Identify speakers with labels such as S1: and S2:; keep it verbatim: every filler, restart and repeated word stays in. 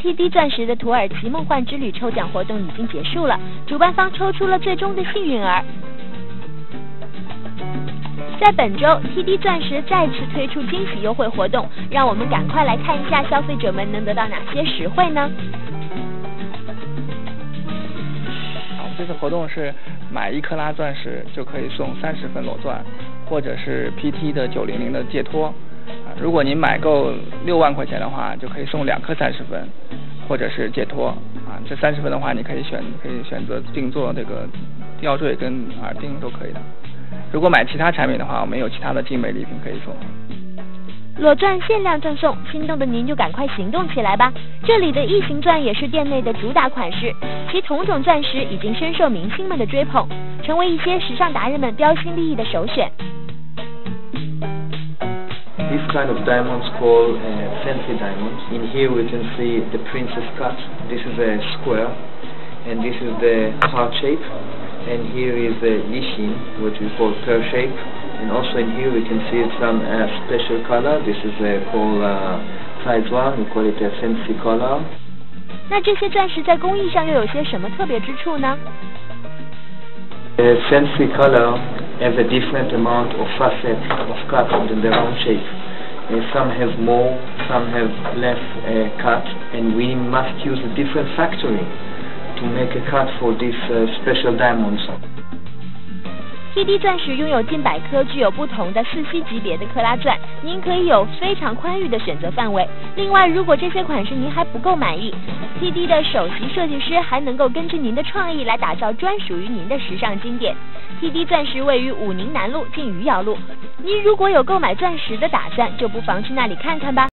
S1: T D 钻石的土耳其梦幻之旅抽奖活动已经结束了，主办方抽出了最终的幸运儿。在本周 ，T D 钻石再次推出惊喜优惠活动，让我们赶快来看一下消费者们能得到哪些实惠呢？
S2: 这次活动是买一克拉钻石就可以送三十份裸钻，或者是 P T 的九零零的戒脱。啊，如果您买够六万块钱的话，就可以送两颗三十分，或者是戒脱。啊，这三十分的话，你可以选可以选择定做这个吊坠跟耳钉都可以的。如果买其他产品的话，我们有其他的精美礼品可以送。
S1: 裸钻限量赠送，心动的您就赶快行动起来吧！这里的异形钻也是店内的主打款式，其同种钻石已经深受明星们的追捧，成为一些时尚达人们标新立异的首选。
S3: This kind of diamonds called uh, fancy diamonds. In here we can see the princess cut. This is a square, and this is the heart shape. And here is the Yishin, which we call pear shape. And also in here we can see some uh, special color. This is uh, called uh, size one. We call it a fancy color.
S1: 那这些钻石在工艺上又有些什么特别之处呢？
S3: The fancy color have a different amount of facet of cut in their own shape. Uh, some have more, some have less uh, cut, and we must use a different factory to make a cut for these uh, special diamonds.
S1: T D 钻石拥有近百颗具有不同的四 C 级别的克拉钻，您可以有非常宽裕的选择范围。另外，如果这些款式您还不够满意 ，T D 的首席设计师还能够根据您的创意来打造专属于您的时尚经典。T D 钻石位于武宁南路近余姚路，您如果有购买钻石的打算，就不妨去那里看看吧。